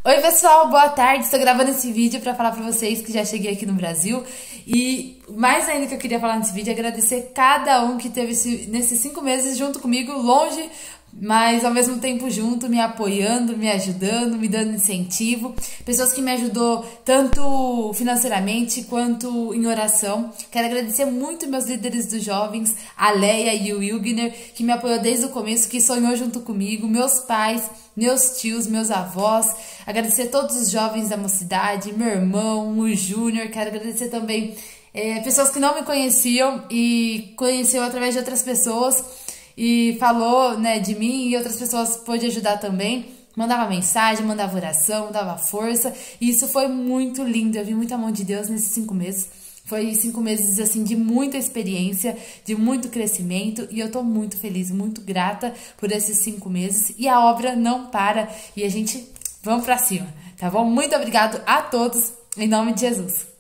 Oi pessoal, boa tarde, estou gravando esse vídeo para falar para vocês que já cheguei aqui no Brasil e mais ainda que eu queria falar nesse vídeo é agradecer cada um que teve nesses 5 meses junto comigo, longe, mas ao mesmo tempo junto, me apoiando, me ajudando, me dando incentivo, pessoas que me ajudou tanto financeiramente quanto em oração. Quero agradecer muito meus líderes dos jovens, a Leia e o Wilgner, que me apoiou desde o começo, que sonhou junto comigo, meus pais, meus tios, meus avós, agradecer todos os jovens da mocidade, meu irmão, o Júnior. Quero agradecer também pessoas que não me conheciam e conheceu através de outras pessoas e falou, né, de mim, e outras pessoas pôde ajudar também. Mandava mensagem, mandava oração, dava força, e isso foi muito lindo. Eu vi muita mão de Deus nesses 5 meses. Foi 5 meses, assim, de muita experiência, de muito crescimento, e eu tô muito feliz, muito grata por esses 5 meses, e a obra não para, e a gente, vamos pra cima, tá bom? Muito obrigado a todos, em nome de Jesus.